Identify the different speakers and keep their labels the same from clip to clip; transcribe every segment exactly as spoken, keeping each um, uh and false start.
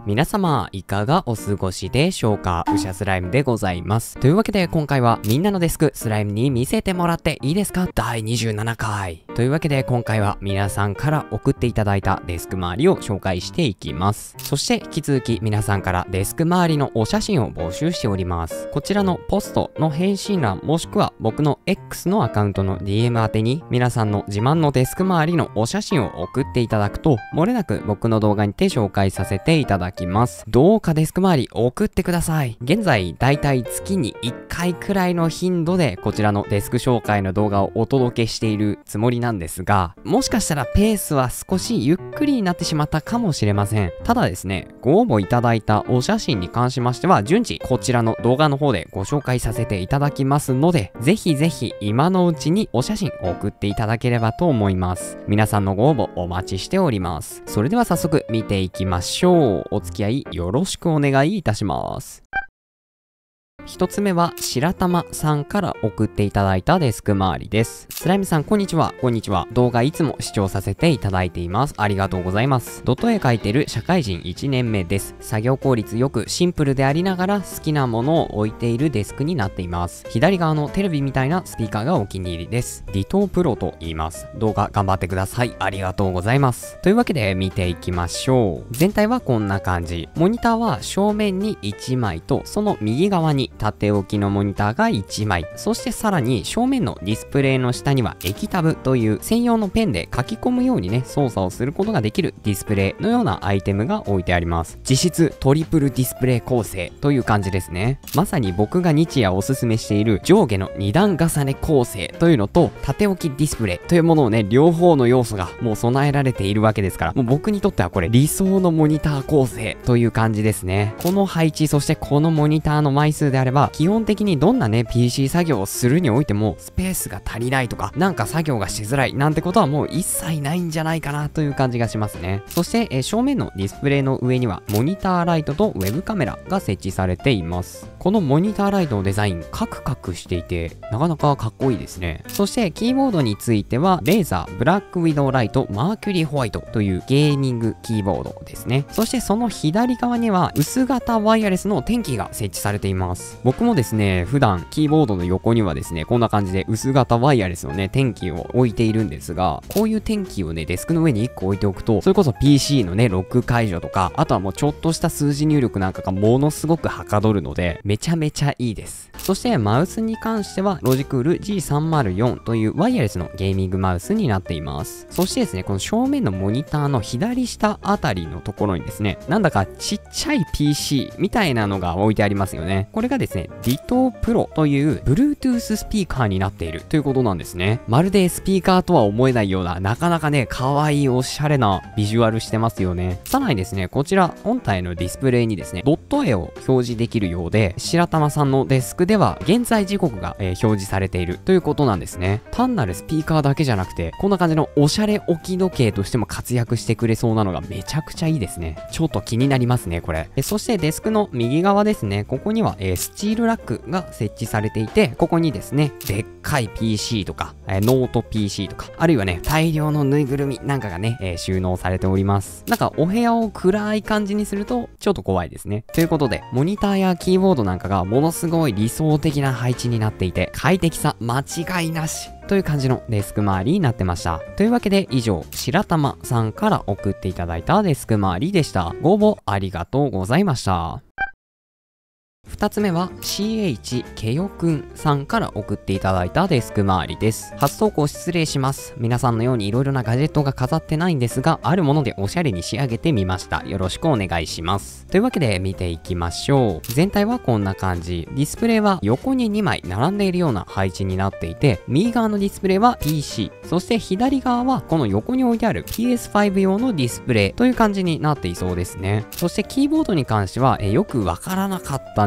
Speaker 1: 皆様、いかがお過ごしでしょうか？うしゃスライムでございます。というわけで、今回はみんなのデスク、スライムに見せてもらっていいですか？だいにじゅうななかい。というわけで、今回は皆さんから送っていただいたデスク周りを紹介していきます。そして、引き続き皆さんからデスク周りのお写真を募集しております。こちらのポストの返信欄、もしくは僕の X のアカウントの ディーエム 宛てに、皆さんの自慢のデスク周りのお写真を送っていただくと、漏れなく僕の動画にて紹介させていただきます。どうかデスク周り送ってください。現在、だいたい月にいっかいくらいの頻度でこちらのデスク紹介の動画をお届けしているつもりなんですが、もしかしたらペースは少しゆっくりになってしまったかもしれません。ただですね、ご応募いただいたお写真に関しましては、順次こちらの動画の方でご紹介させていただきますので、ぜひぜひ今のうちにお写真送っていただければと思います。皆さんのご応募お待ちしております。それでは早速見ていきましょう。お付き合いよろしくお願いいたします。一つ目は白玉さんから送っていただいたデスク周りです。スライムさんこんにちは。こんにちは。動画いつも視聴させていただいています。ありがとうございます。ドット絵描いてる社会人いちねんめです。作業効率よくシンプルでありながら好きなものを置いているデスクになっています。左側のテレビみたいなスピーカーがお気に入りです。ディトープロと言います。動画頑張ってください。ありがとうございます。というわけで見ていきましょう。全体はこんな感じ。モニターは正面にいちまいとその右側に縦置きのモニターがいちまい、そしてさらに正面のディスプレイの下には液タブという専用のペンで書き込むようにね操作をすることができるディスプレイのようなアイテムが置いてあります。実質トリプルディスプレイ構成という感じですね。まさに僕が日夜おすすめしている上下のに段重ね構成というのと縦置きディスプレイというものをね両方の要素がもう備えられているわけですから、もう僕にとってはこれ理想のモニター構成という感じですね。この配置、そしてこのモニターの枚数であれば基本的にどんなね ピーシー 作業をするにおいてもスペースが足りないとかなんか作業がしづらいなんてことはもう一切ないんじゃないかなという感じがしますね。そして、えー、正面のディスプレイの上にはモニターライトとウェブカメラが設置されています。このモニターライトのデザインカクカクしていてなかなかかっこいいですね。そしてキーボードについてはレーザーブラックウィドウライトマーキュリーホワイトというゲーミングキーボードですね。そしてその左側には薄型ワイヤレスの天気が設置されています。僕もですね普段キーボードの横にはですねこんな感じで薄型ワイヤレスのね天気を置いているんですが、こういう天気をねデスクの上にいっこ置いておくとそれこそ ピーシー のねロック解除とか、あとはもうちょっとした数字入力なんかがものすごくはかどるのでめちゃめちゃいいです。そしてマウスに関してはロジクール ジーさんまるよん というワイヤレスのゲーミングマウスになっています。そしてですねこの正面のモニターの左下あたりのところにですねなんだかちっちゃい ピーシー みたいなのが置いてありますよね。これがですねディトープロという Bluetooth スピーカーになっているということなんですね。まるでスピーカーとは思えないようななかなかね可愛いおしゃれなビジュアルしてますよね。さらにですねこちら本体のディスプレイにですねドット絵を表示できるようで、白玉さんのデスクでは現在時刻が、えー、表示されているということなんですね。単なるスピーカーだけじゃなくてこんな感じのおしゃれ置き時計としても活躍してくれそうなのがめちゃくちゃいいですね。ちょっと気になりますねこれ。えそしてデスクの右側ですね、ここには、えー、スチールラックが設置されていて、ここにですねでっかい ピーシー とか、えー、ノート ピーシー とか、あるいはね大量のぬいぐるみなんかがね、えー、収納されております。なんかお部屋を暗い感じにするとちょっと怖いですね。ということでモニターやキーボードなんかがものすごい理想的な配置になっていて快適さ間違いなしという感じのデスク周りになってました。というわけで以上白玉さんから送っていただいたデスク周りでした。ご応募ありがとうございました。二つ目は シーエイチ ケヨくんさんから送っていただいたデスク周りです。初投稿失礼します。皆さんのように色々なガジェットが飾ってないんですが、あるものでおしゃれに仕上げてみました。よろしくお願いします。というわけで見ていきましょう。全体はこんな感じ。ディスプレイは横ににまい並んでいるような配置になっていて、右側のディスプレイは ピーシー、そして左側はこの横に置いてある ピーエスファイブ 用のディスプレイという感じになっていそうですね。そしてキーボードに関してはえよくわからなかったん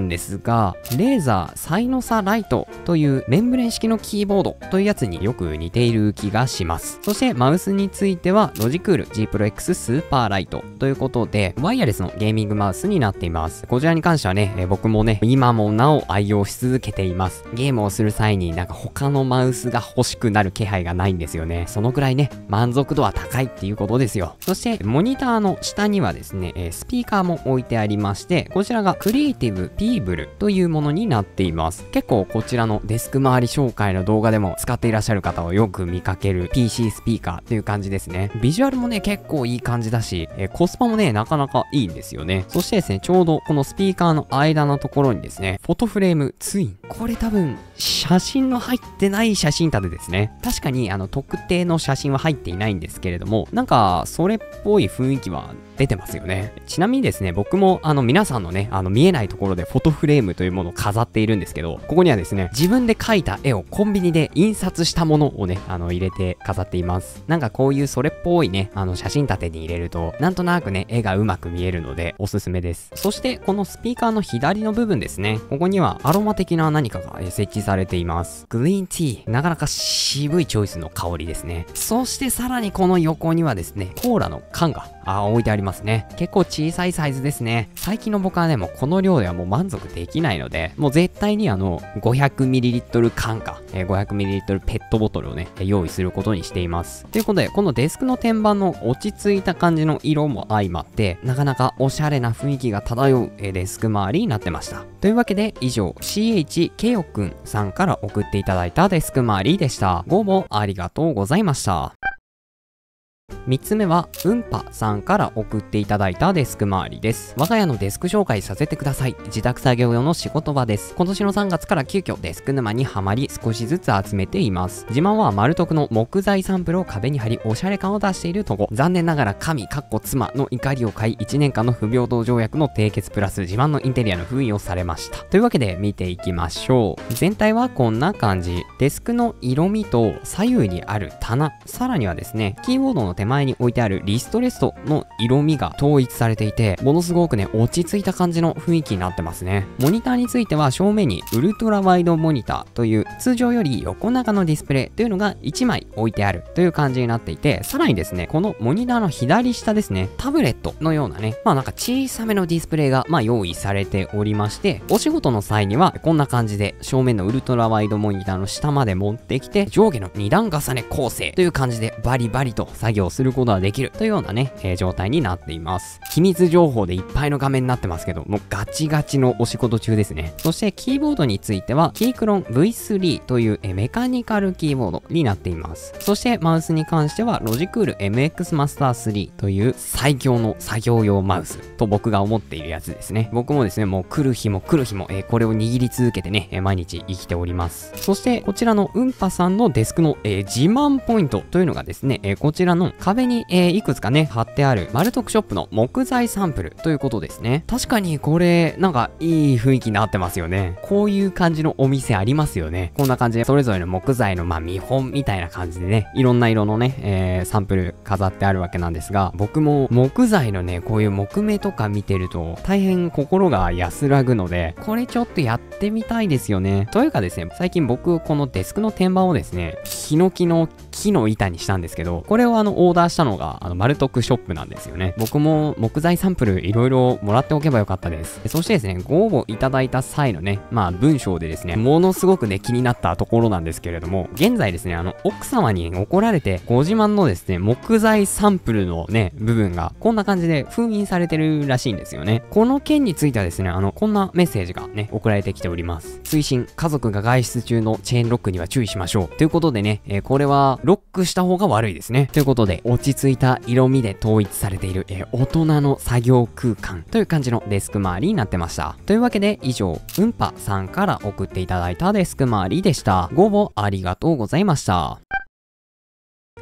Speaker 1: なんですが、レーザーサイノサライトというメンブレン式のキーボードというやつによく似ている気がします。そしてマウスについてはロジクール G プロ X スーパーライトということで、ワイヤレスのゲーミングマウスになっています。こちらに関してはね、えー、僕もね、今もなお愛用し続けています。ゲームをする際になんか他のマウスが欲しくなる気配がないんですよね。そのくらいね、満足度は高いっていうことですよ。そしてモニターの下にはですね、えー、スピーカーも置いてありまして、こちらがクリエイティブピーブルというものになっています。結構こちらのデスク周り紹介の動画でも使っていらっしゃる方をよく見かける ピーシー スピーカーという感じですね。ビジュアルもね、結構いい感じだし、えー、コスパもね、なかなかいいんですよね。そしてですね、ちょうどこのスピーカーの間のところにですね、フォトフレームツイン。これ多分、写真の入ってない写真立てですね。確かに、あの、特定の写真は入っていないんですけれども、なんか、それっぽい雰囲気は出てますよね。ちなみにですね、僕も、あの、皆さんのね、あの、見えないところでフォトフレームというものを飾っているんですけど、ここにはですね、自分で描いた絵をコンビニで印刷したものをね、あの、入れて飾っています。なんかこういうそれっぽいね、あの、写真立てに入れると、なんとなくね、絵がうまく見えるので、おすすめです。そして、このスピーカーの左の部分ですね、ここにはアロマ的な何かが設置されています。グリーンティー。なかなか渋いチョイスの香りですね。そしてさらにこの横にはですね、コーラの缶があ置いてありますね。結構小さいサイズですね。最近の僕はね、もうこの量ではもう満足できないので、もう絶対にあの、ごひゃくミリリットル 缶か、えー、ごひゃくミリリットル ペットボトルをね、用意することにしています。ということで、このデスクの天板の落ち着いた感じの色も相まって、なかなかおしゃれな雰囲気が漂う、えー、デスク周りになってました。というわけで、以上、シーエイチ ケヨくんさんから送っていただいたデスク周りでした。ご応募ありがとうございました。みっつめは、うんぱさんから送っていただいたデスク周りです。我が家のデスク紹介させてください。自宅作業用の仕事場です。今年のさんがつから急遽デスク沼にはまり少しずつ集めています。自慢は丸徳の木材サンプルを壁に貼りおしゃれ感を出しているとこ。残念ながら神かっこ妻の怒りを買いいちねんかんの不平等条約の締結プラス自慢のインテリアの封印をされました。というわけで見ていきましょう。全体はこんな感じ。デスクの色味と左右にある棚、さらにはですね、キーボードの手前に置いてあるリストレストの色味が統一されていて、ものすごくね、落ち着いた感じの雰囲気になってますね。モニターについては正面にウルトラワイドモニターという通常より横長のディスプレイというのがいちまい置いてあるという感じになっていて、さらにですね、このモニターの左下ですね、タブレットのようなね、まあなんか小さめのディスプレイがまあ用意されておりまして、お仕事の際にはこんな感じで正面のウルトラワイドモニターの下まで持ってきて、上下のに段重ね構成という感じでバリバリと作業することができるというようなね、えー、状態になっています。秘密情報でいっぱいの画面になってますけど、もうガチガチのお仕事中ですね。そしてキーボードについては、キークロン ブイスリー という、えー、メカニカルキーボードになっています。そしてマウスに関しては、ロジクール エムエックス マスタースリーという最強の作業用マウスと僕が思っているやつですね。僕もですね、もう来る日も来る日も、えー、これを握り続けてね、えー、毎日生きております。そしてこちらのうんぱさんのデスクの、えー、自慢ポイントというのがですね、えー、こちらの壁に、えー、いくつかね、貼ってある丸徳ショップの木材サンプルということですね。確かにこれ、なんかいい雰囲気になってますよね。こういう感じのお店ありますよね。こんな感じでそれぞれの木材のまあ見本みたいな感じでね、いろんな色のね、えー、サンプル飾ってあるわけなんですが、僕も木材のね、こういう木目とか見てると大変心が安らぐので、これちょっとやってみたいですよね。というかですね、最近僕このデスクの天板をですね、ヒノキの木の板にしたんですけど、これをあのオーダーしたのがあの丸徳ショップなんですよね。僕も木材サンプルいろいろもらっておけばよかったです。そしてですね、ご応募いただいた際のね、まあ文章でですね、ものすごくね、気になったところなんですけれども、現在ですね、あの、奥様に怒られて、ご自慢のですね、木材サンプルのね、部分が、こんな感じで封印されてるらしいんですよね。この件についてはですね、あの、こんなメッセージがね、送られてきております。推進、家族が外出中のチェーンロックには注意しましょう。ということでね、えー、これは、ロックした方が悪いですね。ということで、落ち着いた色味で統一されている、えー、大人の作業空間という感じのデスク周りになってました。というわけで、以上、うんぱさんから送っていただいたデスク周りでした。ご応募ありがとうございました。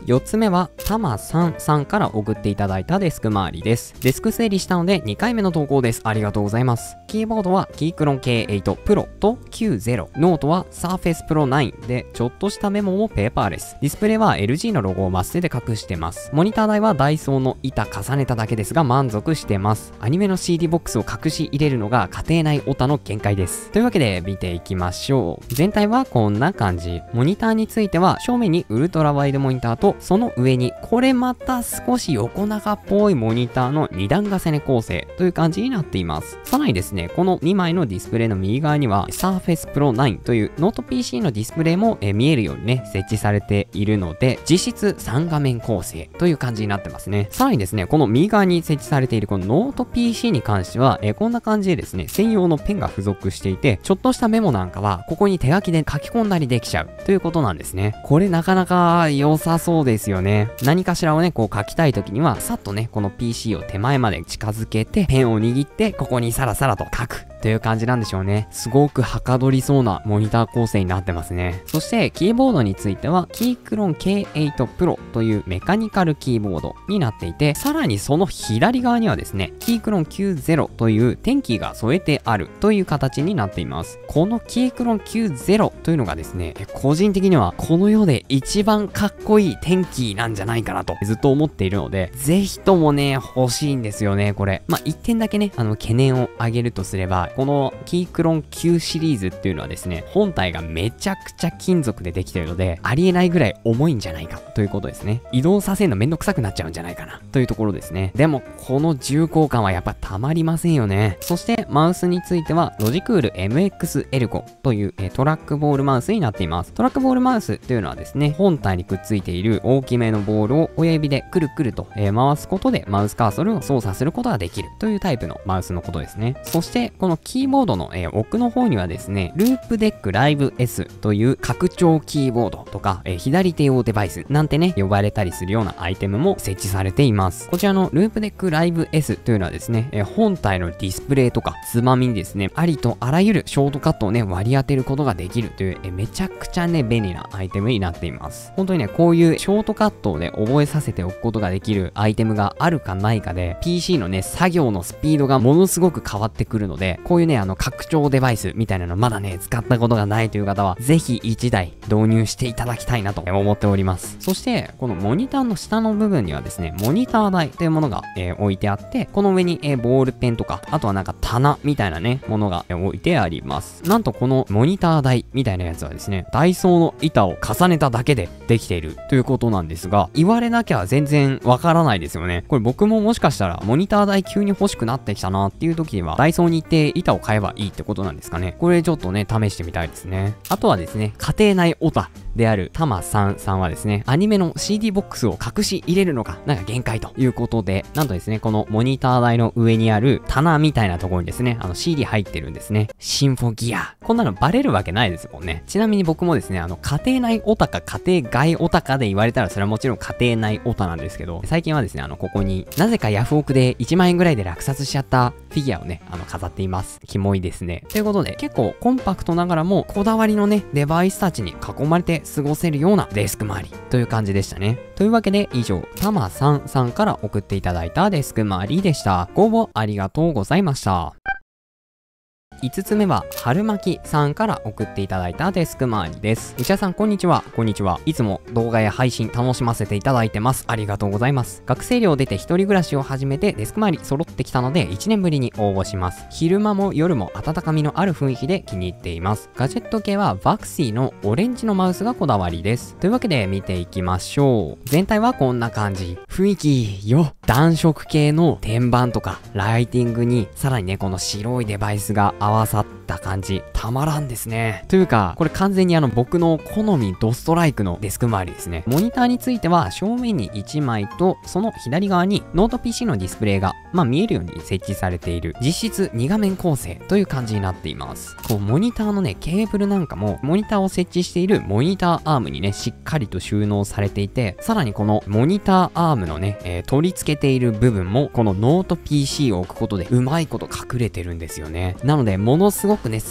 Speaker 1: よっつめはたまさんさんから送っていただいたデスク周りです。デスク整理したのでにかいめの投稿です。ありがとうございます。キーボードはキークロン ケーエイト Pro ときゅうじゅう。ノートは Surface Pro ナインで、ちょっとしたメモもペーパーレス。ディスプレイは エルジー のロゴをマステで隠してます。モニター台はダイソーの板重ねただけですが満足してます。アニメの シーディー ボックスを隠し入れるのが家庭内オタの限界です。というわけで見ていきましょう。全体はこんな感じ。モニターについては正面にウルトラワイドモニターと、その上にこれまた少し横長っぽいモニターのに段重ね構成という感じになっています。さらにですね、このにまいのディスプレイの右側には Surface Pro ナインというノート ピーシー のディスプレイも、えー、見えるようにね設置されているので、実質さん画面構成という感じになってますね。さらにですね、この右側に設置されているこのノート ピーシー に関しては、えー、こんな感じでですね、専用のペンが付属していて、ちょっとしたメモなんかはここに手書きで書き込んだりできちゃうということなんですね。これなかなか良さそうですよね。何かしらをねこう書きたい時にはさっとねこの ピーシー を手前まで近づけてペンを握ってここにさらさらと書くという感じなんでしょうね。すごくはかどりそうなモニター構成になってますね。そしてキーボードについてはキークロン ケーエイト Pro というメカニカルキーボードになっていて、さらにその左側にはですねキークロンきゅうじゅうというテンキーが添えてあるという形になっています。このキークロンきゅうじゅうというのがですね、個人的にはこの世で一番かっこいいテンキーなんじゃないかなとずっと思っているので、ぜひともね欲しいんですよねこれ。まあ一点だけねあの懸念を挙げるとすれば、このキークロンきゅうシリーズっていうのはですね、本体がめちゃくちゃ金属でできているので、ありえないぐらい重いんじゃないかということですね。移動させるのめんどくさくなっちゃうんじゃないかなというところですね。でもこの重厚感はやっぱたまりませんよね。そしてマウスについてはロジクール エムエックスエルゴ という、えー、トラックボールマウスになっています。トラックボールマウスというのはですね、本体にくっついている大きめのボールを親指でくるくると、えー、回すことでマウスカーソルを操作することができるというタイプのマウスのことですね。そしてこのキーボードの、えー、奥の方にはですね、ループデックライブ S という拡張キーボードとか、えー、左手用デバイスなんてね呼ばれたりするようなアイテムも設置されています。こちらのループデックライブ S というのはですね、えー、本体のディスプレイとかつまみにですね、ありとあらゆるショートカットをね割り当てることができるという、えー、めちゃくちゃね便利なアイテムになっています。本当にねこういうショートカットをね覚えさせておくことができるアイテムがあるかないかで ピーシー のね作業のスピードがものすごく変わってくるので、こういうねあの拡張デバイスみたいなのまだね使ったことがないという方はぜひいちだい導入していただきたいなと思っております。そしてこのモニターの下の部分にはですね、モニター台というものが、えー、置いてあって、この上に、えー、ボールペンとか、あとはなんか棚みたいなねものが、えー、置いてあります。なんとこのモニター台みたいなやつはですね、ダイソーの板を重ねただけでできているということなんですが、言われなきゃ全然わからないですよね。これ僕ももしかしたらモニター台急に欲しくなってきたなっていう時にはダイソーに行って板を買えばいいってことなんですかね。これちょっとね試してみたいですね。あとはですね、家庭内オタであるたまさんさんはですね、アニメの シーディー ボックスを隠し入れるのがなんか限界ということで、なんとですねこのモニター台の上にある棚みたいなところにですね、あの シーディー 入ってるんですね。シンフォギア、こんなのバレるわけないですもんね。ちなみに僕もですね、あの家庭内オタか家庭外オタかで言われたらそれはもちろん家庭内オタなんですけど、最近はですねあのここになぜかヤフオクでいちまんえんぐらいで落札しちゃったフィギュアをねあの飾っています。キモいですね。ということで結構コンパクトながらもこだわりのねデバイスたちに囲まれて過ごせるようなデスク周りという感じでしたね。というわけで以上たまさんさんから送っていただいたデスク周りでした。ご応募ありがとうございました。いつつめは春巻さんから送っていただいたデスク周りです。内田さんこんにちは。こんにちは。いつも動画や配信楽しませていただいてます。ありがとうございます。学生寮出て一人暮らしを始めてデスク周り揃ってきたのでいちねんぶりに応募します。昼間も夜も温かみのある雰囲気で気に入っています。ガジェット系はバクシーのオレンジのマウスがこだわりです。というわけで見ていきましょう。全体はこんな感じ。雰囲気よ。暖色系の天板とかライティングにさらにねこの白いデバイスが合わさった感じたまらんですね。というかこれ完全にあの僕の好みドストライクのデスク周りですね。モニターについては正面にいちまいとその左側にノート ピーシー のディスプレイがまあ見えるように設置されている実質に画面構成という感じになっています。こうモニターのねケーブルなんかもモニターを設置しているモニターアームにねしっかりと収納されていて、さらにこのモニターアームのね、えー、取り付けている部分もこのノート ピーシー を置くことでうまいこと隠れてるんですよね。なのでものすごくねすっ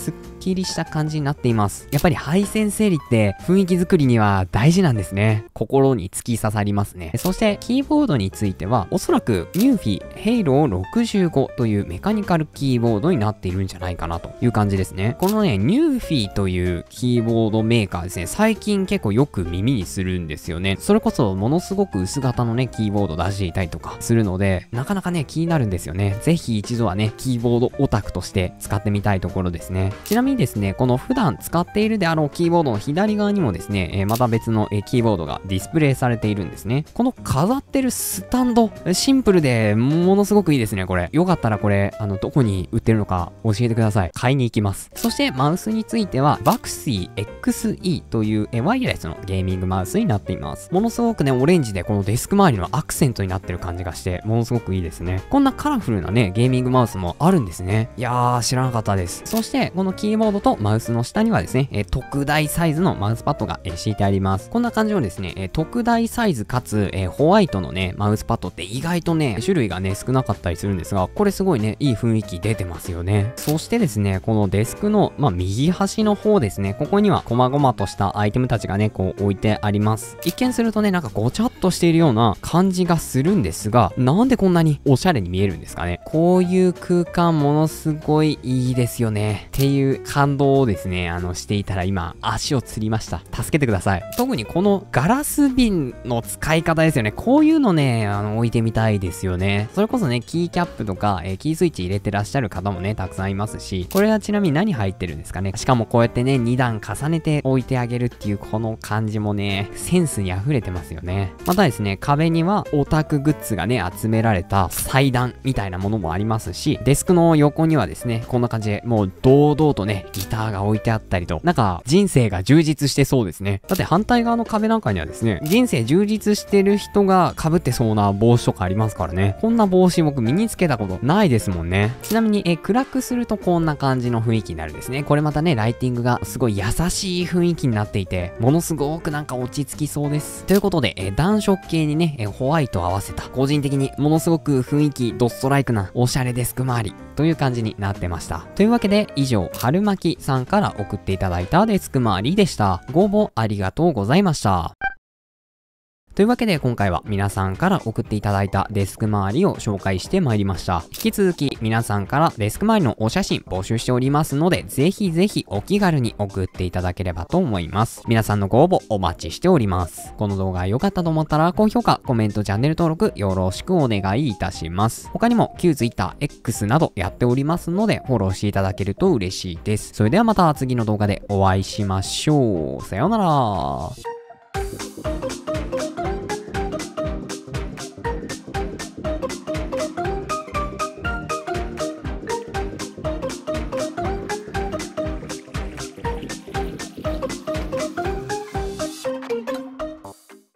Speaker 1: きりした感じになっています。やっぱり配線整理って雰囲気作りには大事なんですね。心に突き刺さりますね。そしてキーボードについてはおそらくニューフィヘイローろくじゅうごというメカニカルキーボードになっているんじゃないかなという感じですね。このね、ニューフィというキーボードメーカーですね、最近結構よく耳にするんですよね。それこそものすごく薄型のね、キーボード出していたりとかするので、なかなかね、気になるんですよね。ぜひ一度はね、キーボードオタクとして使ってみたいところですね。ちなみにですね、この普段使っているであろうキーボードの左側にもですね、えー、また別の、えー、キーボードがディスプレイされているんですね。この飾ってるスタンド、シンプルでものすごくいいですね、これ。よかったらこれ、あの、どこに売ってるのか教えてください。買いに行きます。そしてマウスについては、バクシー エックスイー という、えー、ワイヤレスのゲーミングマウスになっています。ものすごくね、オレンジでこのデスク周りのアクセントになってる感じがして、ものすごくいいですね。こんなカラフルなね、ゲーミングマウスもあるんですね。いやー、知らなかったです。そして、このキーボードとマウスの下にはですね、えー、特大サイズのマウスパッドが、えー、敷いてあります。こんな感じのですね、えー、特大サイズかつ、えー、ホワイトのね、マウスパッドって意外とね、種類がね、少なかったりするんですが、これすごいね、いい雰囲気出てますよね。そしてですね、このデスクの、まあ、右端の方ですね、ここには、細々としたアイテムたちがね、こう置いてあります。一見するとね、なんかごちゃっとしているような感じがするんですが、なんでこんなにおしゃれに見えるんですかね。こういう空間ものすごいいいですよね。っていう感動をですね、あの、していたら今、足をつりました。助けてください。特にこのガラス瓶の使い方ですよね。こういうのね、あの、置いてみたいですよね。それこそね、キーキャップとか、えー、キースイッチ入れてらっしゃる方もね、たくさんいますし、これはちなみに何入ってるんですかね。しかもこうやってね、に段重ねて置いてあげるっていうこの感じもね、センスに溢れてますよね。またですね、壁にはオタクグッズがね、集められた祭壇みたいなものもありますし、デスクの横にはですね、こんな感じでもう堂々とね、ギターが置いてあったりと、なんか人生が充実してそうですね。だって反対側の壁なんかにはですね、人生充実してる人が被ってそうな帽子とかありますからね。こんな帽子僕身につけたことないですもんね。ちなみに、え、暗くするとこんな感じの雰囲気になるんですね。これまたね、ライティングがすごい優しい雰囲気になっていて、ものすごくなんか落ち着きそうです。ということで、え、暖色系にね、え、ホワイトを合わせた、個人的にものすごく雰囲気ドストライクなおしゃれデスク周りという感じになってました。というわけで、以上、春巻さんから送っていただいたデスク周りでした。ご応募ありがとうございました。というわけで今回は皆さんから送っていただいたデスク周りを紹介してまいりました。引き続き皆さんからデスク周りのお写真募集しておりますので、ぜひぜひお気軽に送っていただければと思います。皆さんのご応募お待ちしております。この動画良かったと思ったら高評価、コメント、チャンネル登録よろしくお願いいたします。他にも旧 Twitter、X などやっておりますのでフォローしていただけると嬉しいです。それではまた次の動画でお会いしましょう。さようなら。